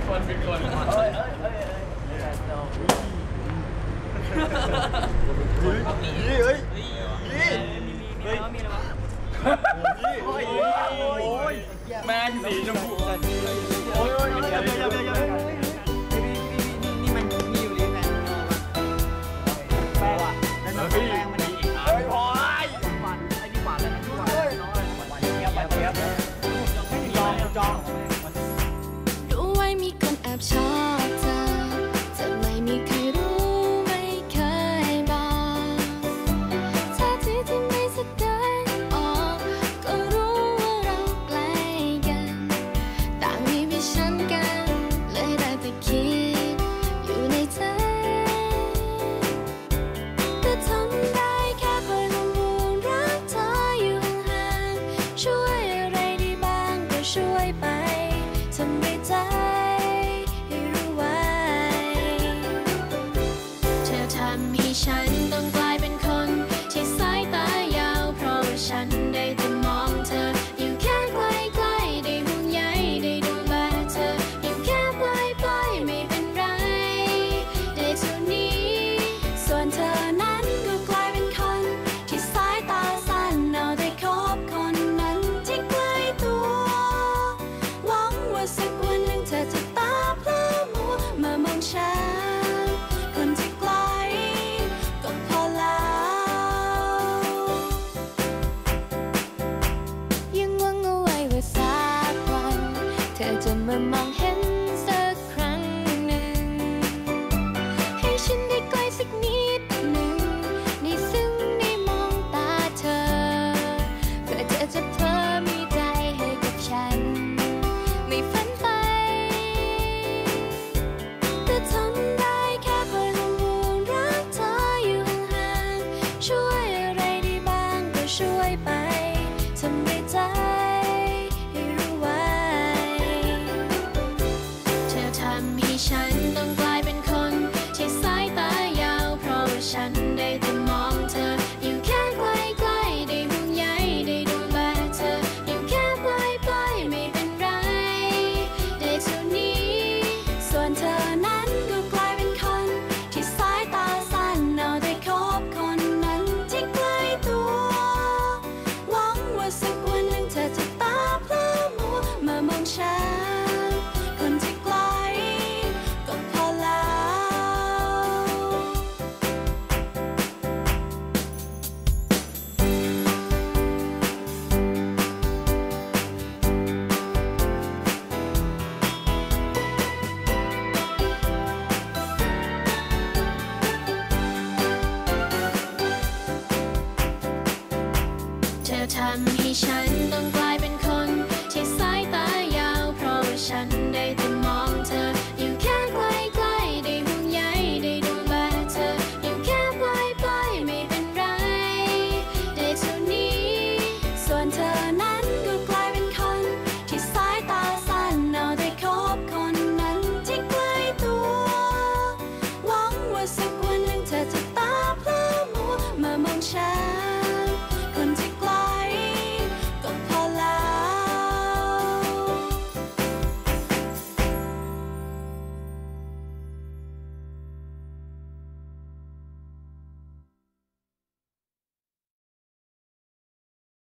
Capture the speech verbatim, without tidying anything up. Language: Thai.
คนเป็นคนเอ้ยเอ้ยเอ้ยเอ้ยเฮ้ยเฮ้ยเฮ้ยมีอะไรวะโอ้ยโอ้ยแมงสีชมพูโอ้ยโอ้ยเดี๋ยวเดี๋ยวเดี๋ยวเดี๋ยวนี่มันมีอยู่ในแฟนแป้งอ่ะแล้วแป้งมันอีกเฮ้ยพอไอ้หวานไอ้นี่หวานแล้วนะหวานน้อยหวานเจี๊ยบหวานเจี๊ยบจองจองรู้ไว้มีคนแอบชอบเธอแต่ไม่มีใครรู้ไม่เคยบอกท่าทีที่ไม่แสดงออกก็รู้ว่าเราใกล้กันต่างมีวิชันกันเลยได้แต่คิดอยู่ในใจก็ทำได้แค่คอยห่วงห่วงรักเธออยู่ห่างๆช่วยอะไรได้บ้างก็ช่วยไปทำให้ใจให้รู้ไว้เธอทำให้ฉันต้องกลายเป็นคนที่สายตายาวเพราะว่าฉันได้แต่มองเธออยู่แค่ใกล้ๆได้ห่วงใยได้ดูแลเธออยู่แค่ปลายๆไม่เป็นไรได้เท่านี้ส่วนเธอนั้นก็กลายเป็นคนที่สายตาสั้นเอาได้คบคนนั้นที่ใกล้ตัวหวังว่าสักวันหนึ่งเธอจะตาพร่ามัวมามองฉันคนที่ไกลก็พอแล้วยังหวังเอาไว้ว่าสักวันเธอจะมามองเห็น